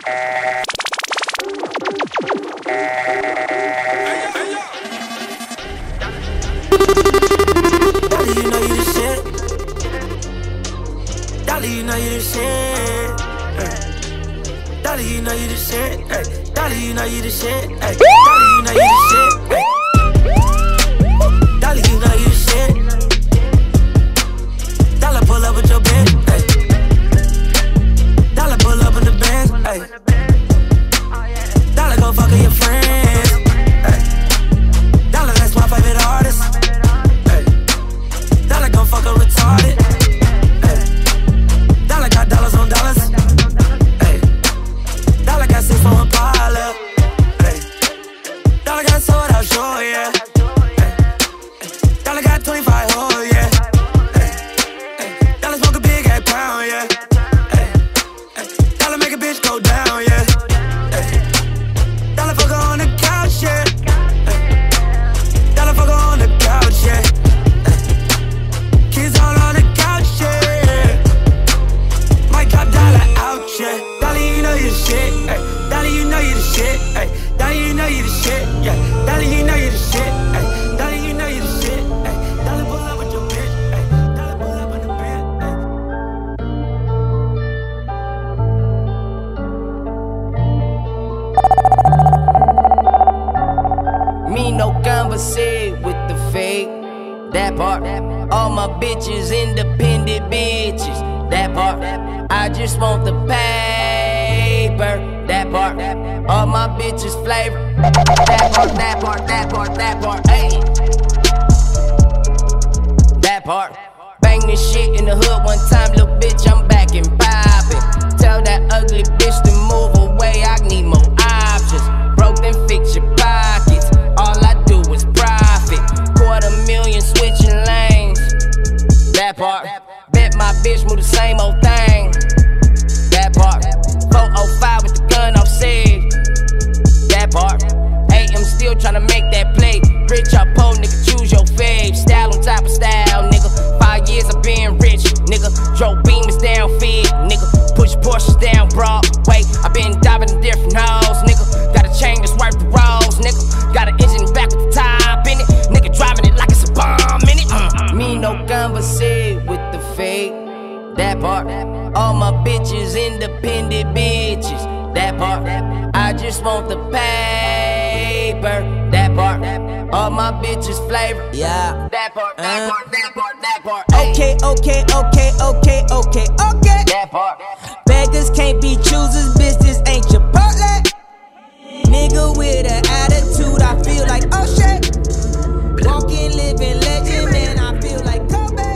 you know you the shit. Dolly, you know you the shit. Dolly, you know you the shit. Dolly, you know you the shit. Dolly, you know you the shit. Dolly, you know you the shit. Dollar pull up with your bitch. Dollar pull up in the Benz. Dollar go fuck with your friends. Dollar, that's my favorite artist. Dollar gon' fuck her retarded. Dollar got dollars on dollars. Dollar got 6 for Impala. Dollar got sold out, sure, yeah. Dollar got 25 hoes, yeah. Dollar smoke a big ass pound, yeah. Dollar make a bitch go down, yeah. Dollar fuck her on the couch, yeah. Dollar fuck her on the couch, yeah. Kids all on the couch, yeah. Might drop dollar out, yeah. Dollar, you know you the shit, ay. Dollar, you know you the shit, ay. Dollar, you know you the shit, yeah. Dollar, you know you the shit, ay. Dollar, you know you the shit, ay. Dollar pull up with your bitch, ay. Dollar pull up in the bed, ay. Me no conversate with the fake. That part. All my bitches independent bitches. That part. I just want the paper. That part. All my bitches flavor. That part, that part, that part, that part. Hey. That part. Bang this shit in the hood one time, little bitch. I'm back and poppin'. Tell that ugly bitch to move away. I need more options. Broke then fix your pockets. All I do is profit. $250,000 switching lanes. That part. Bet my bitch move the same old thing. That part. 405 with the gun off said. That part. AM still tryna make that play. Rich or poor, nigga, choose your fave. Style on top of style, nigga. 5 years I been rich, nigga. Drove beamers down Fed, nigga. Push Porsches down Broadway. I been diving in different hoes, nigga. Got a chain that's worth the rolls, nigga. Got an engine back with the top in it. Nigga driving it like it's a bomb in it. Me no conversate with the fake. That part. All my bitches independent bitches. That part. I just want the paper. That part. All my bitches flavor. Yeah. That part, that part, that part, that part. okay, okay, okay, okay, okay, okay. That part. Beggars can't be choosers, bitch, this ain't Chipotle. Nigga with an attitude, I feel like, oh shit. Walking, living legend, man, I feel like Kobe.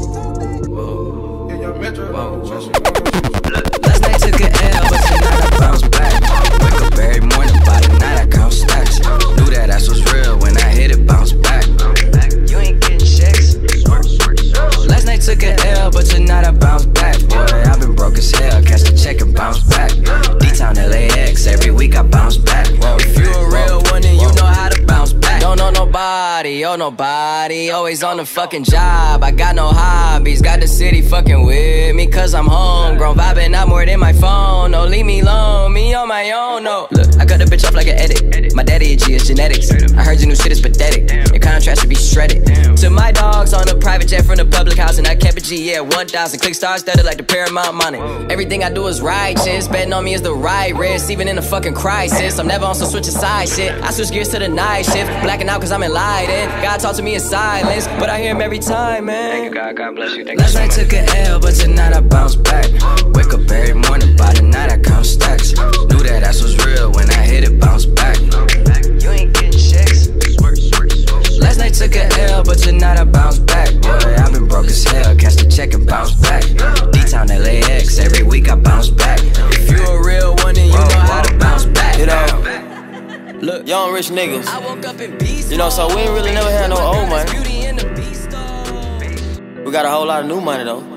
Last night took an L, but tonight I bounce back. Wake up every morning, by the night I count stacks. Knew that ass was real when I hit it, bounce back. You ain't getting checks. Last night took an L, but tonight I bounce back. Boy, I've been broke as hell, catch the check and bounce back. D-Town LAX, every week I bounce back. If you a real one, then you know how to bounce back. Don't know nobody, oh nobody. Always on the fucking job, I got no hobbies. Got the city fucking with me, cause I'm homegrown. Vibing out more than my phone, no leave me alone. Me on my own, no. Look, I cut the bitch off like an edit. My daddy a G, it's genetics. I heard your new shit is pathetic. Your contrast should be shredded. To my dogs on a private jet from the public house, and I kept a G, yeah, 1,000. Click stars studded like the Paramount money. Everything I do is righteous. Betting on me is the right risk, even in a fucking crisis. I'm never on some switch side shit. I switch gears to the night shift. Blacking out cause I'm enlightened. God talk to me in silence, but I hear him every time, man. Thank you, God. God bless you. Thank Last night took an L, but tonight I bounce back. Wake up every morning, by the night I count stacks. Knew that ass was real when I hit it, bounce back. You ain't getting checks. Last night took an L, but tonight I bounce back. Boy, I've been broke as hell, catch the check and bounce back. D-Town LAX, every week I bounce back. If you a real one, then you know how to bounce back. You know, look, young rich niggas. You know, so we ain't really never had no old money. We got a whole lot of new money though.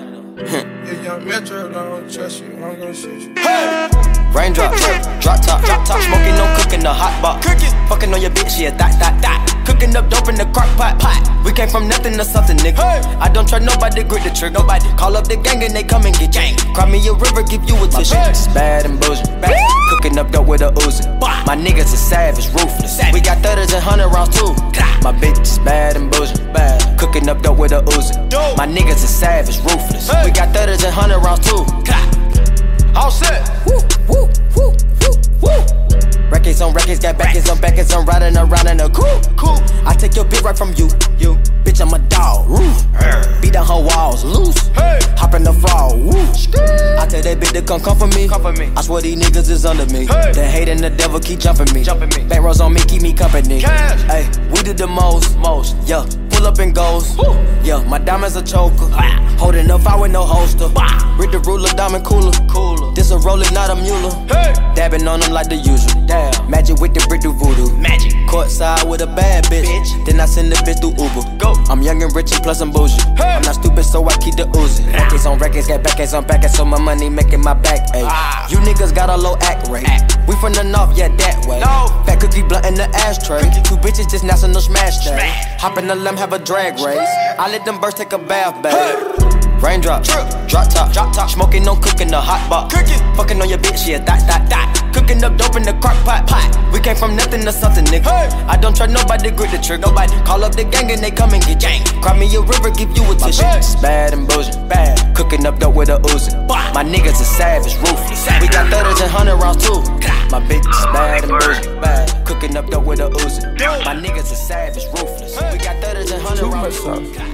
Hey! Raindrop, drop top, smoking, no cooking, the hot box. Fucking on your bitch, yeah, that. Cooking up dope in the crock pot. We came from nothing to something, nigga. I don't try nobody, grip the trick. Nobody call up the gang and they come and get gang. Cry me a river, give you a tissue. It's bad and bullshit. Cooking up dope with a Uzi. My niggas is savage, ruthless. We got 30s and 100 rounds too. My bitch is bad and bullshit. Cooking up dope with a Uzi. My niggas is savage, ruthless. We got 30s and 100 rounds too. All set. Woo, woo, woo, woo, woo. Records on records, got backers on backers. I'm riding around in a coupe. I take your bitch right from you. Bitch, I'm a dog. Beat down her walls, loose. Hop in the fall. I tell that bitch to come for me. I swear these niggas is under me. The hate and the devil keep jumping me. Back rows on me, keep me company. Hey, we did the most. Yeah, pull up and goes. Yeah, my diamonds a choker. Holding up, I with no holster. Read the ruler, diamond cooler. This a roller, not a mule. Dabbing on them like the usual. Damn, magic with the brick do voodoo. Magic. Courtside with a bad bitch. Then I send the bitch through Uber. Go. I'm young and rich and plus I'm bougie. I'm not stupid, so I keep the Uzi. Records on records, got backers on backers, so my money making my back ache. You niggas got a low act rate. We from the north, yeah, that way. Fat cookie blunt in the ashtray. Two bitches just national smash day. Hop in the limb, have a drag race. I let them birds take a bath, babe. Raindrop, drop top, smoking, no cooking, the hot box. Fucking on your bitch, yeah, that. Cooking up dope in the crock pot. We came from nothing to something, nigga. I don't try nobody, grip the trick. Nobody call up the gang and they come and get gang. Cry me a river, give you a tissue. It's bad and bullshit. Cooking up dope with a Uzi. My niggas is savage, ruthless. We got 30s and 100 rounds too. My bitch is bad and bullshit. Cooking up dope with a Uzi. My niggas is savage, ruthless. We got 30s and 100 rounds too.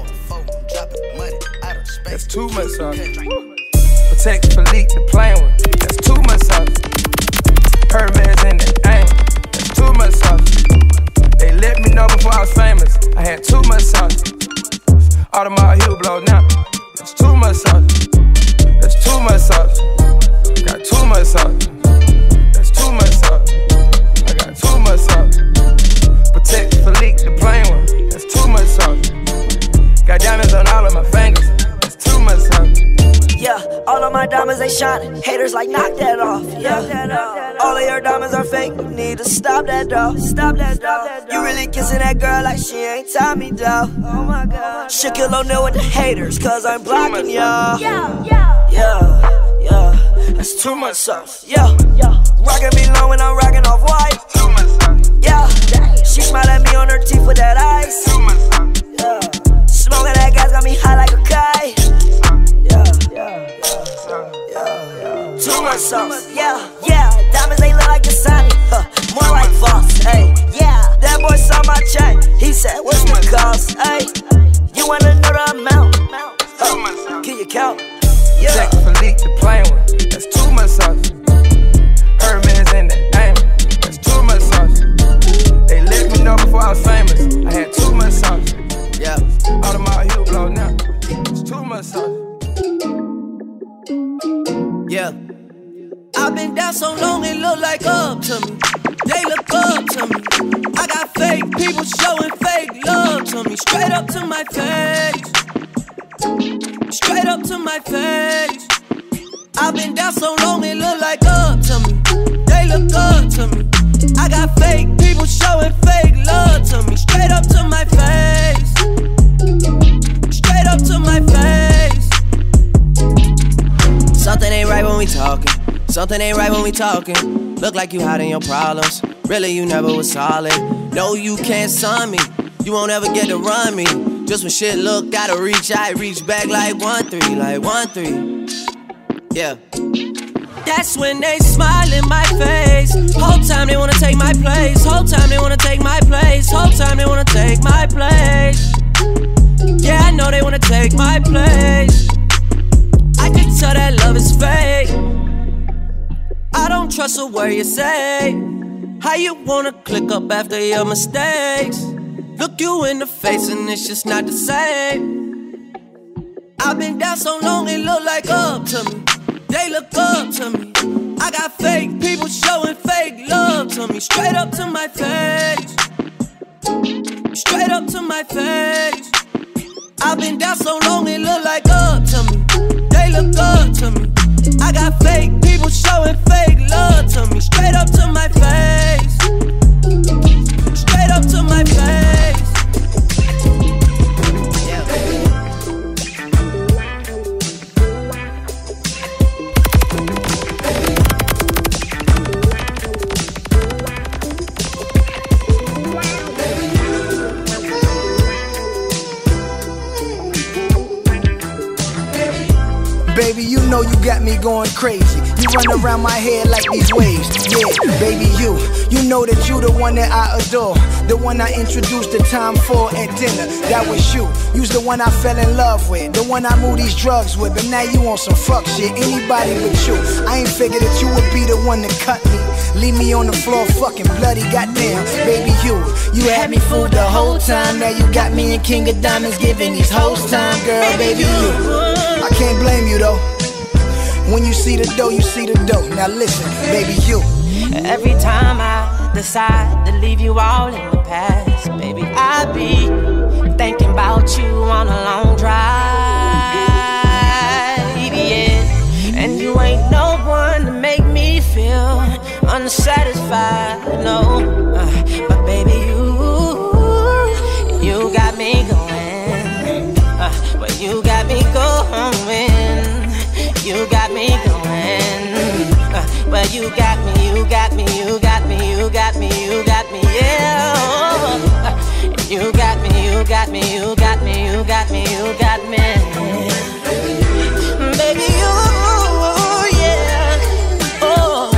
That's too much sauce. Protect Philippe, the plain one. That's too much sauce. Hermes in the aim. That's too much sauce. They let me know before I was famous. I had too much sauce. Audemars heel blow now. That's too much sauce. That's too much sauce. Got too much sauce. That's too much sauce. I got too much sauce. Protect Philippe, the plain one. That's too much sauce. Got diamonds on all of my fingers. Too much sauce. Yeah, all of my diamonds they shining. Haters like knock that off. Yeah, all of your diamonds are fake. You need to stop that though. You really kissing that girl like she ain't Tommy though. Oh my God. Shaquille O'Neal with the haters, cause I'm blocking y'all. Yeah, that's too much sauce. Yeah, rockin' me long when I'm rockin' off white. Too much sauce. Yeah, she smiled at me on her teeth with that ice. Too much sauce. Yeah, smoking that gas got me high like a kite. Too much sauce, yeah. Diamonds they look like Dasani, more like Voss, hey, yeah. That boy saw my chain, he said, what's the cost, hey? You wanna know the amount, can you count? Yeah. Protect Philippe, the plain one, that's too much sauce. Hermes in the aim, that's too much sauce. They let me know before I was famous, I had too much sauce. Yeah. Audemars heel blow now, it's too much sauce. Yeah. I've been down so long it look like up to me. They look up to me. I got fake people showing fake love to me. Straight up to my face. Straight up to my face. I've been down so long it look like up to me. They look up to me. I got fake people showing fake love to me. Straight up to my face. Straight up to my face. Something ain't right when we talking. Something ain't right when we talking. Look like you hiding your problems. Really, you never was solid. No, you can't son me. You won't ever get to run me. Just when shit look, gotta reach, I reach back like 1-3, like 1-3. Yeah. That's when they smile in my face. Whole time they wanna take my place. Whole time they wanna take my place. Whole time they wanna take my place. Yeah, I know they wanna take my place. I can tell that love is fake. I don't trust a word you say. How you wanna click up after your mistakes? Look you in the face and it's just not the same. I've been down so long it look like up to me. They look up to me. I got fake people showing fake love to me. Straight up to my face. Straight up to my face. I've been down so long it look like up to me. They look up to me. I got fake people showing fake love to me. Straight up to my face. Straight up to my face. know you got me going crazy. You run around my head like these waves. Yeah, baby, you know that you the one that I adore. The one I introduced the time for at dinner. That was you. You's the one I fell in love with. The one I moved these drugs with. But now you on some fuck shit. Anybody but you. I ain't figured that you would be the one to cut me. Leave me on the floor fucking bloody. Goddamn, baby, you had me fooled the whole time. Now you got me in King of Diamonds giving these hoes time. Girl, baby, you. I can't blame you though. When you see the dough, you see the dough. Now listen, baby, you. Every time I decide to leave you all in the past, baby, I be thinking about you on a long drive, yeah. And you ain't no one to make me feel unsatisfied, no. But baby, you got me going. But you got me going. You got me going. Well, you got me, you got me, you got me, you got me, you got me, yeah. You got me, you got me, you got me, you got me, you got me. Baby, yeah. Oh.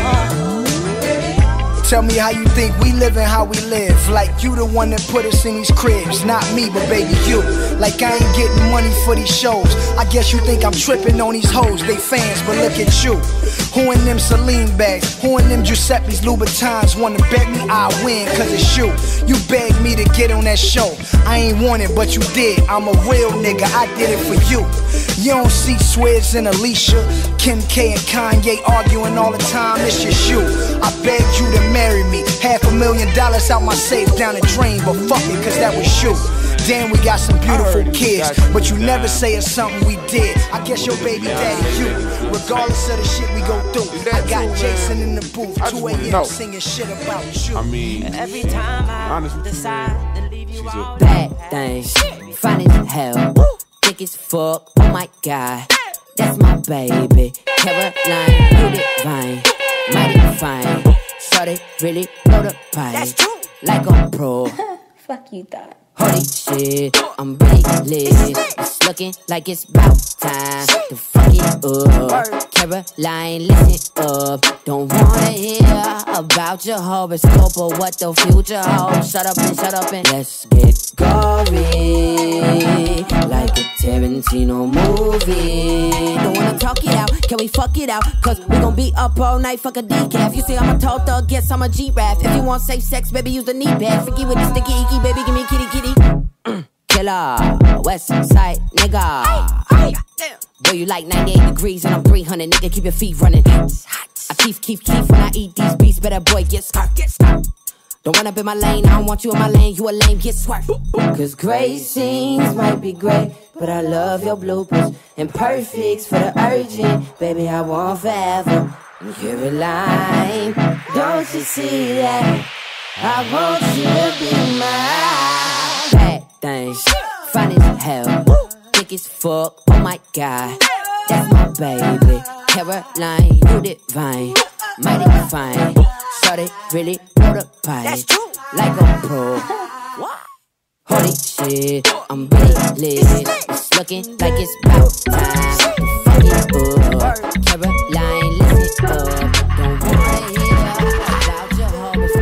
Tell me how you think we live and how we live. Like you the one that put us in these cribs. Not me, but baby, you. Like I ain't getting money for these shows. I guess you think I'm tripping on these hoes. They fans, but look at you. Who in them Celine bags? Who in them Giuseppe's Louboutins? Wanna bet me I win, cause it's you. You begged me to get on that show. I ain't want it, but you did. I'm a real nigga, I did it for you. You don't see Swizz and Alicia, Kim K and Kanye arguing all the time. It's just you. I begged you to marry me. $500,000 out my safe down the drain, but fuck it, cause that was you. Damn, we got some beautiful kids, but you never say it's something we did. I guess your baby daddy, you. Regardless of the shit we go through, I got Jason in the booth, 2 a.m. singing shit about you. I mean, every time I decide to leave you all. Bad things, fine as hell, thick as fuck. Oh my god, that's my baby. Caroline, you divine, mighty fine. Shorty really blow the pipe like a pro. Fuck you thought. Holy shit, I'm really lit. It's looking like it's about time to fuck it up. Caroline, listen up. Don't wanna hear about your horoscope or what the future holds. Shut up and let's get gory, like a Tarantino movie. Don't wanna talk it out, can we fuck it out? Cause we gon' be up all night, fuck a decaf. You say I'm a tall thug, guess I'm a G-Rap. If you want safe sex, baby, use the knee pad. Freaky with the sticky icky, baby, give me kitty kitty. Killer, West Side nigga. Boy, you like 98 degrees and I'm 300, nigga, keep your feet running. I keep when I eat these beats, better boy, get scarf. Don't run up in my lane, I don't want you in my lane, you a lame, get swerved. Cause great scenes might be great, but I love your bloopers. And perfects for the urgent, baby, I want forever. Caroline, don't you see that? I want you to be mine. Bad things, fine as hell, thick as fuck, oh my god, that's my baby. Caroline, you divine, mighty fine. Shorty really blow the pipe like a pro. Holy shit, I'm really lit. It's looking like it's about time to fuck it up. Caroline, listen up. Don't wanna hear about your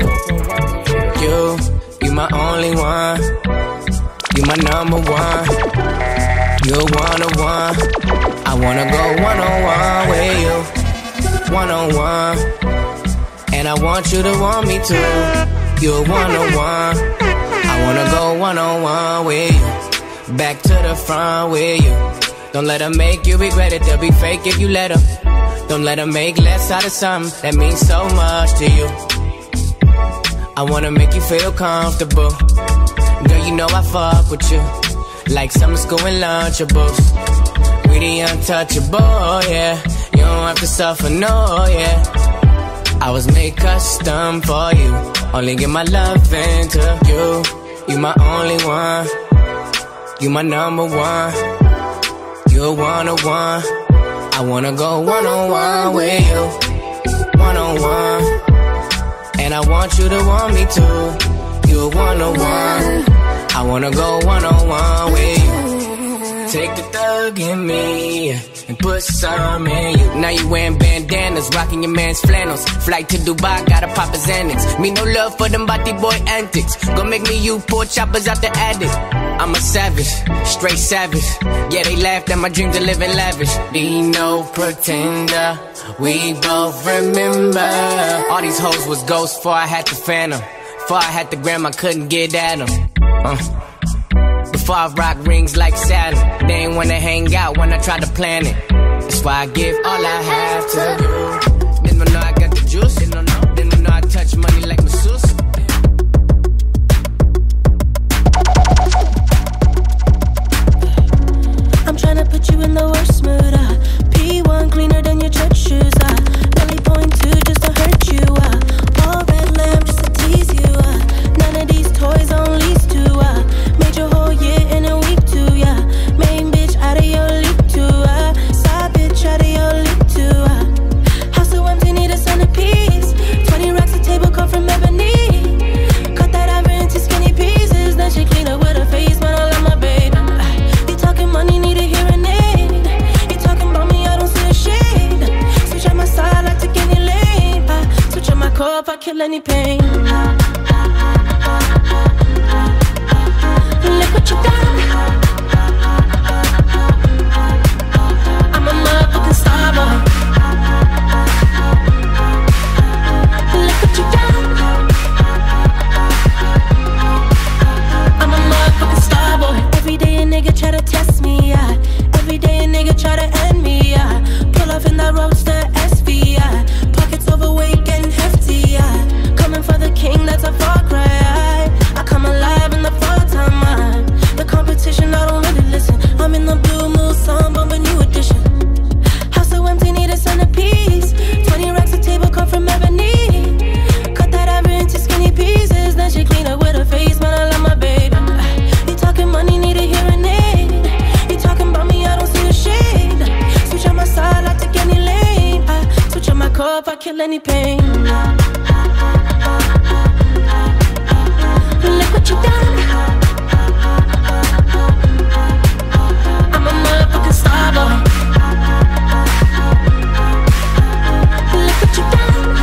horoscope. You my only one. You my number one. You one-on-one. I wanna go one-on-one with you. One-on-one. And I want you to want me too. You're one-on-one. I wanna go one-on-one with you. Back to the front with you. Don't let them make you regret it. They'll be fake if you let them. Don't let them make less out of something that means so much to you. I wanna make you feel comfortable. Girl, you know I fuck with you like summer school and Lunchables. We the untouchable, yeah. You don't have to suffer, no, yeah. I was made custom for you. Only give my love into you. You my only one. You my number one. You're one-on-one. I wanna go one-on-one with you. One-on-one. And I want you to want me too. You're one-on-one. I wanna go one-on-one with you. Take the thug in me and put some in you. Now you wearing bandanas, rocking your man's flannels. Flight to Dubai, gotta pop his Xanax. Me no love for them body boy antics. Gon' make me you poor choppers out the attic. I'm a savage, straight savage. Yeah, they laughed at my dreams of living lavish. Be no pretender, we both remember. All these hoes was ghosts before I had the phantom. Before I had the gram, I couldn't get at them. Before I rock rings like Saturn. They ain't wanna hang out when I try to plan it. That's why I give all I have to you. Didn't know I got the juice. Didn't know I touch money like masseuse. I'm tryna put you in the worst mood. P1 cleaner than your church shoes. Belly point 2 just to hurt you. All red lamb just to tease you. None of these toys on lease to. Made your whole year in a week too. Yeah, main bitch out of your league too. Side bitch out of your league too. House so empty, need a centerpiece. 20 racks a table come from ebony. Cut that ivory into skinny pieces. Then she clean up with her face, man. I love my baby. You talking money, need a hearing aid. You talking about me, I don't see a shade. Switch on my side, I take any lane. Switch on my core if I kill any pain. Look what you done. I'm a motherfucking star boy. Look what you done. I'm a motherfucking star boy. Every day a nigga try to test me, yeah. Every day a nigga try to end me, yeah. Pull off in that roadster SV, yeah. Pockets overweight getting hefty, yeah. Coming for the king, that's a far cry. I come alive in the fall time. The competition, I don't really listen. I'm in the blue moon, song, bumping new edition. House so empty, need a centerpiece. 20 racks a table come from ebony. Cut that ivory into skinny pieces. Then she clean up with her face, man, I love my baby. You talking money, need a hearing aid. You talking about me, I don't see a shade. Switch on my side, I take any lane. Switch on my core if I kill any pain. Look what you done. I'm a motherfucking star boy. Look what you done.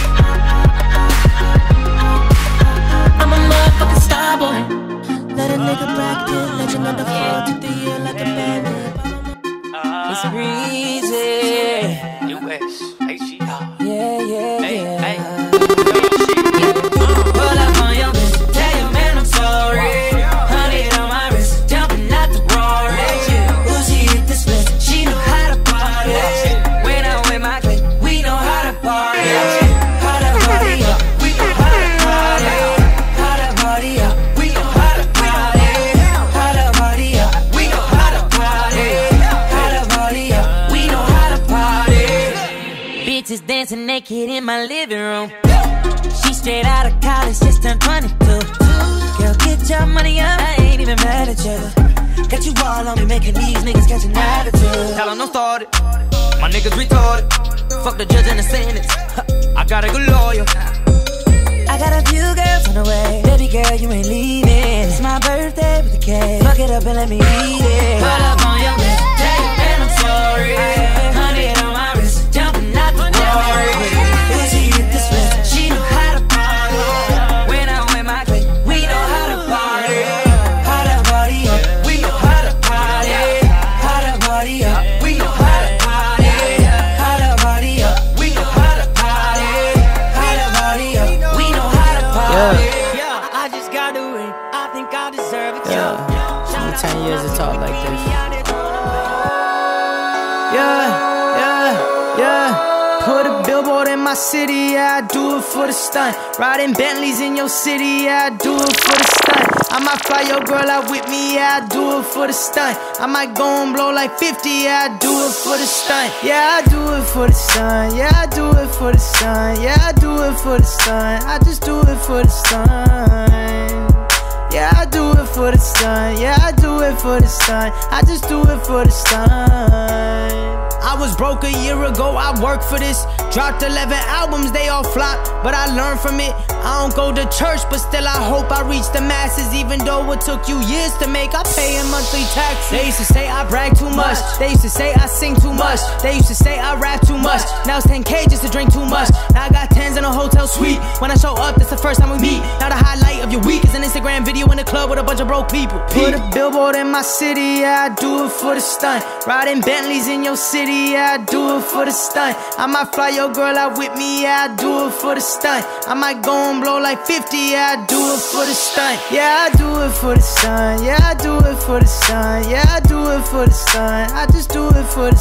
I'm a motherfucking star boy. Let a nigga bracket, legend of the fall, took the year like a bandit. It's breezy. US, HGR. Yeah. Pull up on your bitch, tell your man I'm sorry. 100 on my wrist, jumping out the Rory. Uzi hit the split, she know how to party. When I'm with my clique, we know how to party. How to party up, we know how to party. How to party up, we know how to party. How to party up, we know how to party. How to party up, we know how to party. Bitches dancing naked in my living room. She straight out of college, just turned 22. Girl, get your money up, I ain't even mad at you. Got you all on me, making these niggas catch an attitude. Tell them don't start it, my niggas retarded. Fuck the judge and the sentence, I got a good lawyer. I got a few girls on the way. Baby girl, you ain't leaving. It's my birthday with the cake. Fuck it up and let me eat it. Pull up on your bitch, tell your man I'm sorry. 100 on my wrist, jumping out the Rory. Uzi hit the split, she know how to party. When I'm with my clique, we know how to party. How to party up, we know how to party. How to party up, we know how to party. How to party up, we know how to party. How to party up, we know how to party. Yeah, I just got the ring, I think I deserve it. Yeah, give me 10 years to talk like this. Yeah. Put a billboard in my city, yeah, I do it for the stunt. Riding Bentleys in your city, yeah, I do it for the stunt. I might fly your girl out with me, yeah, I do it for the stunt. I might go and blow like 50, yeah, I do it for the stunt. Yeah, I do it for the sun, yeah, I do it for the sun. Yeah, I do it for the sun, I just do it for the sun. Yeah, I do it for the sun, yeah, I do it for the sun. I just do it for the sun. I was broke a year ago, I worked for this. Dropped 11 albums, they all flopped, but I learned from it. I don't go to church, but still I hope I reach the masses. Even though it took you years to make, I pay a monthly tax. They used to say I brag too much. They used to say I sing too much. They used to say I rap too much. Now it's 10K just to drink too much. Now I got 10s in a hotel suite. When I show up, that's the first time we meet. Now the highlight of your week is an Instagram video in the club with a bunch of broke people. Put a billboard in my city, yeah, I do it for the stunt. Riding Bentleys in your city, yeah, I do it for the stunt. I might fly your girl out with me, yeah, I do it for the stunt. I might go and blow like 50, yeah, I do it for the stunt. Yeah, I do it for the stunt. Yeah, I do it for the stunt. Yeah, I do it for the stunt. I just do it for the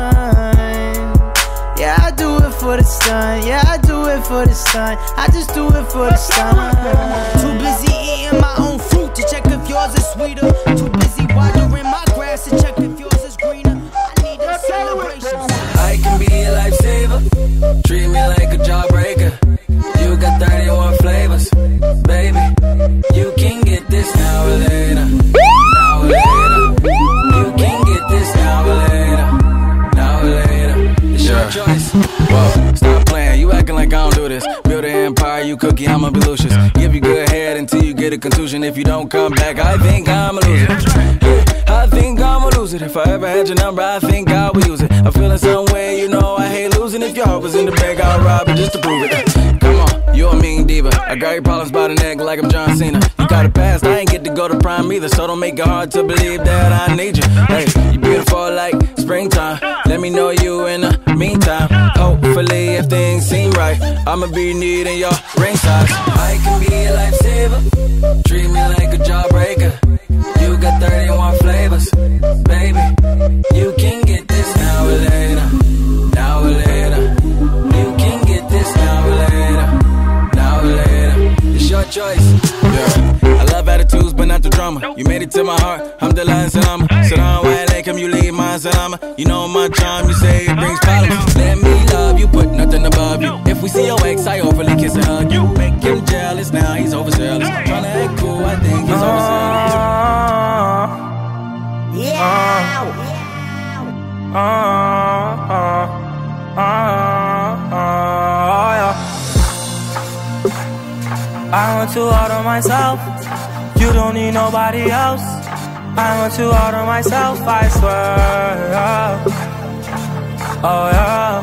stunt. Yeah, I do it for the stunt. Yeah, I do it for the stunt. I just do it for the stunt. Too busy eating my own fruit to check if yours is sweeter. Too busy watering my grass to check if yours is greener. I need a celebration. I can be a lifesaver, treat me like a jawbreaker. You got 31 flavors, baby. You can get this now or later. Now or later. You can get this now or later. Now or later. It's your choice. Whoa, stop playing. You acting like I don't do this. Build an empire, you cookie, I'ma be Lucius. Give you good head until you get a contusion. If you don't come back, I think I'ma lose it. I think I'ma lose it. If I ever had your number, I think I would use it. I'm feeling some way, you know I hate losing. If your heart was in the bag, I'll rob it just to prove it. Come on, you a mean diva. I got your problems by the neck like I'm John Cena. You got a past, I ain't get to go to prime either. So don't make it hard to believe that I need you. Hey, you beautiful like springtime. Let me know you in the meantime. Hopefully if things seem right, I'ma be needing your ring size. I can be a lifesaver, treat me like a jawbreaker. You got 31 flavors, baby. You can get this now or later. Now or later. You can get this now or later. Now or later. It's your choice. Yeah. I love attitudes, but not the drama. You made it to my heart. Alhamdulillah and salama. Sit down, white lake, come you leave my salama. You know my charm, you say it brings problems. Let me love you, put nothing above you. If we see your ex, I overly kiss and hug you. Make him jealous, now he's overzealous. Tryna act cool, I think he's overzealous. I want to order myself. You don't need nobody else. I want to order myself, I swear. Oh yeah.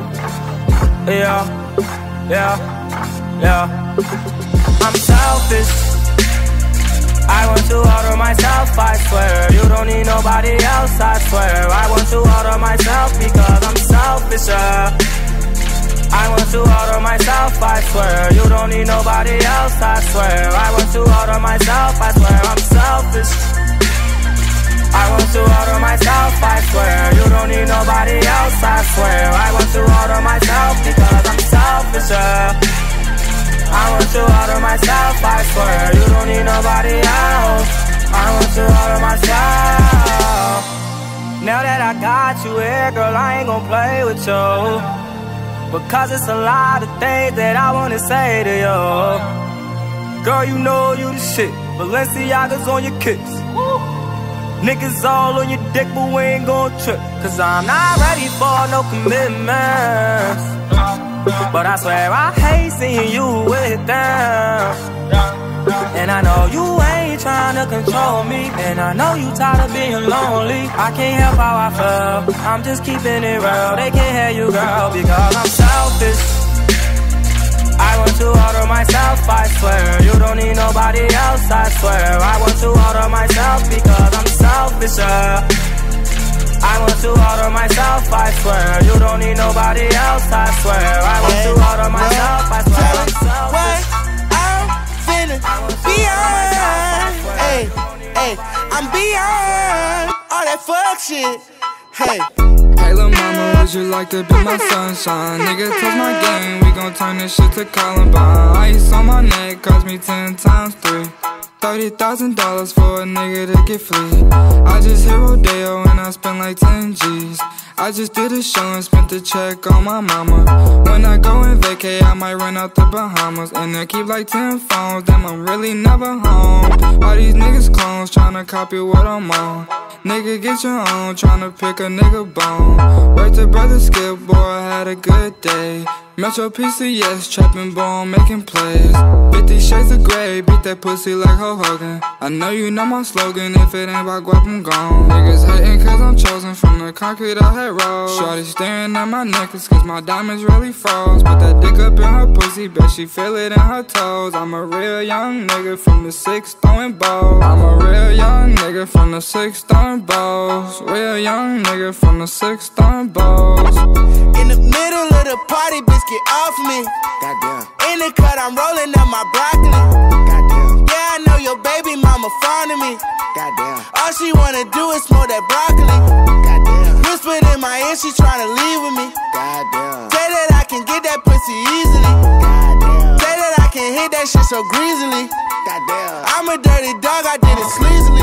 Yeah. I'm selfish. I want to order myself, I swear. You don't need nobody else, I swear. I want to order myself because I'm selfish, yeah. I want to order myself, I swear. You don't need nobody else, I swear. I want to order myself, I swear. I'm selfish. I want to order myself, I swear. You don't need nobody else, I swear. I want to order myself because I'm selfish, yeah. I want to order myself, I swear. You don't need nobody else. I want to order myself. Now that I got you here, girl, I ain't gon' play with you. Because it's a lot of things that I wanna say to you. Girl, you know you the shit. Balenciaga's on your kicks. Niggas all on your dick, but we ain't gon' trip. Cause I'm not ready for no commitments. But I swear I hate seeing you with them. And I know you ain't tryna control me. And I know you tired of being lonely. I can't help how I feel. I'm just keeping it real. They can't hear you, girl, because I'm selfish. I want to order myself, I swear. You don't need nobody else, I swear. I want to order myself because I'm selfish, yeah. I want to order myself, I swear. You don't need nobody else, I swear. I want to order myself, I swear. I'm selfish. Beyond, hey, I'm beyond all that fuck shit. Hey, lil' mama, would you like to be my sunshine? Nigga, touch my game, we gon' turn this shit to Columbine. Ice on my neck, cost me 10 times 3. $30,000 for a nigga to get free. I just hit Rodeo and I spent like 10 G's. I just did a show and spent the check on my mama. When I go and vacay, I might run out the Bahamas. And I keep like 10 phones, damn, I'm really never home. All these niggas clones tryna copy what I'm on. Nigga, get your own, tryna pick a nigga bone. Word to brother Skip, boy, I had a good day. Metro PCS, trapping bone, making plays. 50 shades of grey, beat that pussy like Hulk Hogan. I know you know my slogan, if it ain't about guap, I'm gone. Niggas hating cause I'm chosen from the concrete I had rolled. Shorty staring at my necklace cause my diamonds really froze. Put that dick up in her pussy, bet she feel it in her toes. I'm a real young nigga from the 6 throwing balls. I'm a real young nigga from the 6 throwing balls. Real young nigga from the 6 throwing balls. In the middle of the party, bitch, get off me. Goddamn. In the cut, I'm rolling up my broccoli. Goddamn. Yeah, I know your baby mama fond of me. Goddamn. All she wanna do is smoke that broccoli. Goddamn. Whispered in my ear, she tryna leave with me. Goddamn. Say that I can get that pussy easily. Goddamn. Say that I can hit that shit so greasily. Goddamn. I'm a dirty dog, I did it sleazily.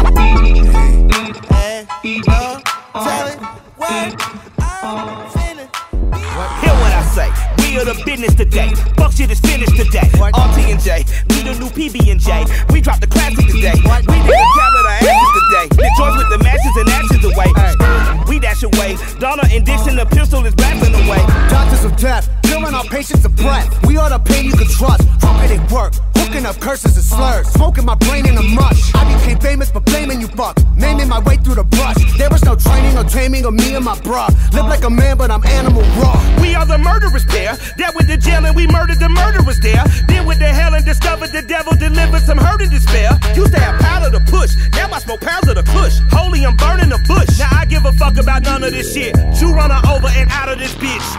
Hey, no, tell it what I'm feeling. Hear what I say, we are the business today. Fuck shit is finished today. RT and J, we the new PB&J. We dropped the classic today. We did a tablet of ashes today. The choice with the matches and actions away. We dash away. Donna and Dixon, the pistol is blasting away. Doctors of death, killing our patients of breath. We are the pain you can trust. How could it work? Hooking up curses and slurs. Smoking my brain in a mush. I became famous for blaming you fuck. Naming my way through the brush. There was no training or taming of me and my bruh. Live like a man, but I'm animal raw. We are the murderers there. That with the jail and we murdered the murderers there. Then with the hell and discovered the devil delivered some hurt and despair. Used to have powder to push. Now I smoke pounds of the kush. Holy, I'm burning the bush. Now I give a fuck about none of this shit. You run her over and out of this bitch.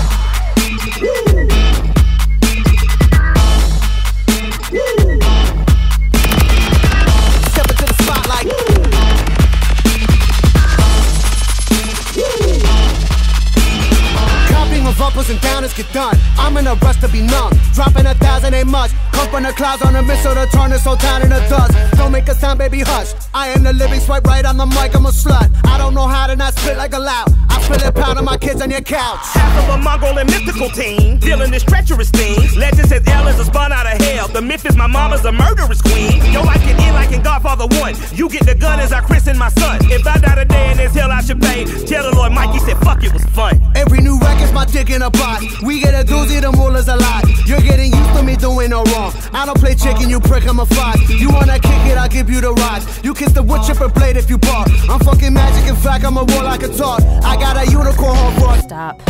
Step into the spotlight. Copying of uppers and downers get done. I'm in a rush to be numb. Dropping 1,000 ain't much. Come from the clouds on a missile to turn this whole town into dust. Don't make a sound, baby, hush. I am the living swipe right on the mic, I'm a slut. I don't know how to not spit like a loud. I feel it pounding my kids on your couch. Half of a Mongol and mystical team, dealing this treacherous thing. Legend says L is a spun out of hell. The myth is my mama's a murderous queen. Yo, I can end like in Godfather 1. You get the gun as I christen my son. If I die today in this hell, I should pay. Tell the Lord Mikey said, fuck, it was fun. Every new record's my dick in a box. We get a doozy, the rulers a lot. You're getting used to me doing no wrong. I don't play chicken, you prick, I'm a fox. You wanna kick it, I'll give you the rocks. You kiss the wood chipper blade if you bark. I'm fucking magic, in fact, I'm a war like a talk. I got a unicorn horn for a stop.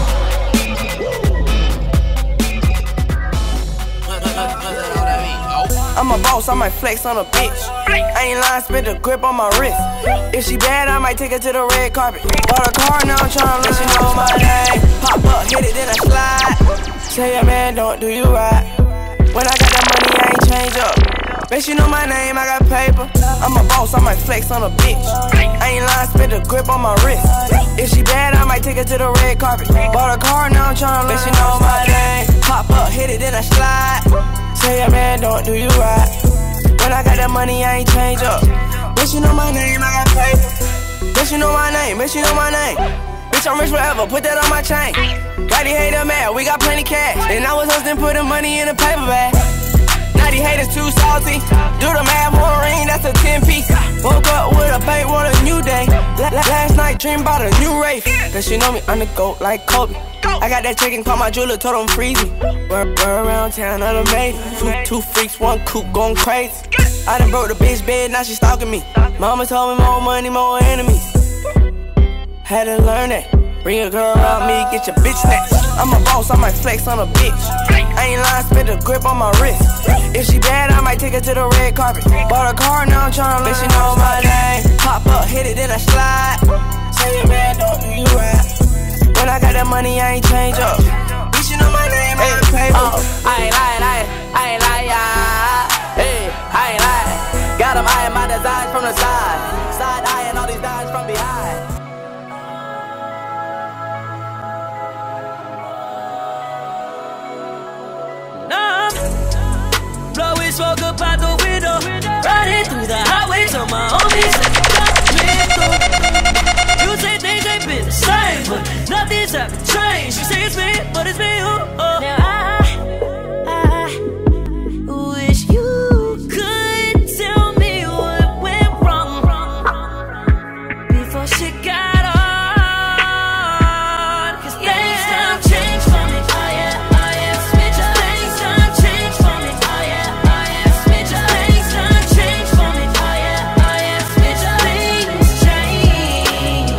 I'm a boss, I might flex on a bitch. I ain't lying, spit the grip on my wrist. If she bad, I might take her to the red carpet. Bought a car, now I'm tryna let you know my name. Pop up, hit it, then I slide. Say a man, don't do you right. When I got that money, I ain't change up. Bet you know my name, I got paper. I'm a boss, I might flex on a bitch. I ain't lying, spit the grip on my wrist. If she bad, I might take her to the red carpet. Bought a car, now I'm tryna let you know my name. Pop up, hit it, then I slide. Say a man, don't do you right. When I got that money, I ain't change up. Bitch, you know my name, I got paper. Bitch, you know my name, bitch, you know my name. Bitch, I'm rich forever, put that on my chain. Got these haters mad, we got plenty cash. And I was hustling, putting money in a paper bag. Now these haters too salty. Do the math, one ring, that's a 10-piece. Woke up with a bank, want a new day. Last night, dreamed about a new race. Cause you know me, I'm the GOAT like Kobe. I got that chicken, call my jeweler, told him freeze me. Run around town, I done made it. Two freaks, one coupe, going crazy. I done broke the bitch bed, now she stalking me. Mama told me more money, more enemies. Had to learn that. Bring a girl around me, get your bitch snatched. I'm a boss, I might flex on a bitch. I ain't lying, spit the grip on my wrist. If she bad, I might take her to the red carpet. Bought a car, now I'm tryna let you know my name. Pop up, hit it, then I slide. Say it, man, don't do you right. When I got that money, I ain't change up. Bitch, you know my name, I ain't paper. I ain't lying, I ain't lying. Hey, I ain't lying. Got him eyeing my designs from the side. Side eyeing all these dimes from behind. Blow we smoke up out the window. my homies that got me through. You say things ain't been the same, but nothing's ever changed. You say it's me, but it's me, Now I wish you could tell me what went wrong before shit got on. Cause things done changed for me. Oh yeah, things done changed for me. Oh yeah, things done changed for me. Oh yeah, things change.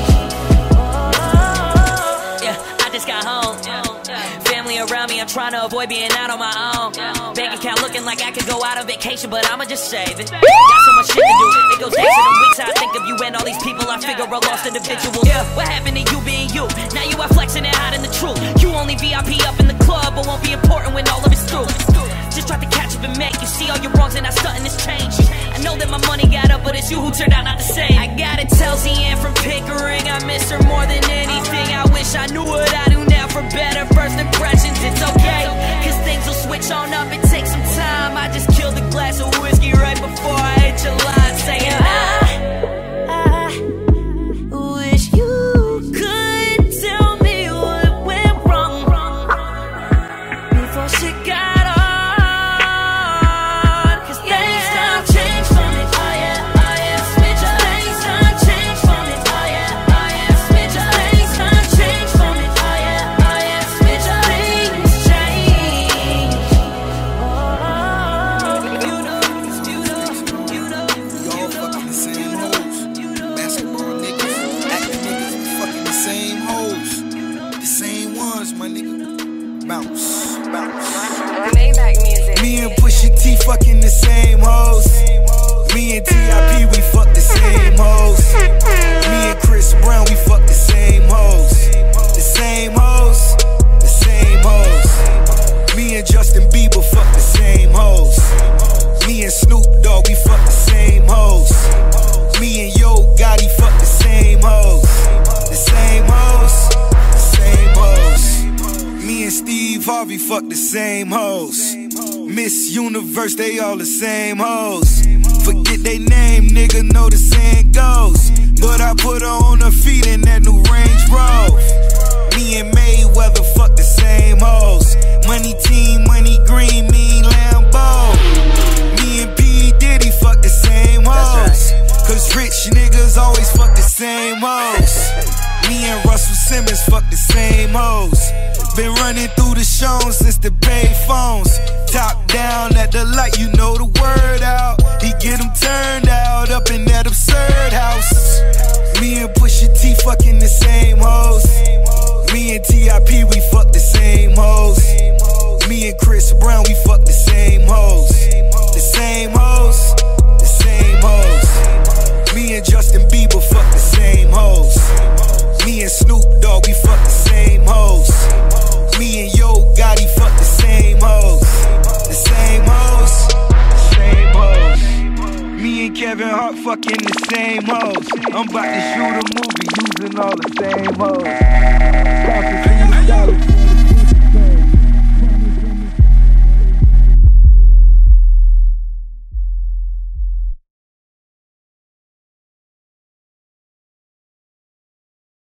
Yeah, I just got home. Family around me, I'm trying to avoid being out on my own. Bank account looking like I could go out on vacation, but I'ma just save it. Got so much shit to do, it goes days to the weeks. I think of you and all these people I figure are lost individuals. Yeah, what happened to you being you? Now you out flexing and hiding the truth. You only VIP up in the club, but won't be important when all of it's through. Just try to catch up and make you see all your wrongs and not stunting this change. I know that my money got up, but it's you who turned out not the same. I gotta tell Zian from Pickering, I miss her more than anything. I wish I knew what I do now for better first impressions. It's okay, cause things will switch on up, it takes some time. I just killed a glass of whiskey right before I hit your line, saying I wish you could tell me what went wrong before shit got on. Cause things done changed for me. Oh yeah, things done changed for me. Oh yeah, things done changed for me. Oh yeah, things change. We all fucking the same hoes. Basketball niggas, acting niggas, we fucking the same hoes. The same ones, my nigga. Bounce, bounce. Me and Pusha T fucking the same hoes. Me and T.I.P. we fuck the same hoes. Me and Chris Brown we fuck the same hoes. The same hoes, the same hoes. Me and Justin Bieber fuck the same hoes. Me and Snoop Dogg we fuck the same hoes. Me and Yo Gotti fuck the same hoes. The same hoes, the same hoes. Me and Steve Harvey fuck the same hoes. Miss Universe, they all the same hoes. Forget they name, nigga, know the saying goes. But I put her on her feet in that new Range Rover. Me and Mayweather fuck the same hoes. Money team, money green, mean Lambo. Me and P. Diddy fuck the same hoes. Cause rich niggas always fuck the same hoes. Me and Russell Simmons fuck the same hoes. Been running through the shows since the Bay phones. Top down at the light, you know the word out. He get them turned out up in that absurd house. Me and Pusha T fucking the same hoes. Me and T.I.P. we fuck the same hoes. Me and Chris Brown we fuck the same hoes. The same hoes, the same hoes. Me and Justin Bieber fuck the same hoes. Me and Snoop Dogg we fuck the same hoes. Me and Yo Gotti fuck the same hoes. The same hoes, the same hoes. Me and Kevin Hart fucking the same hoes. I'm about to shoot a movie using all the same hoes.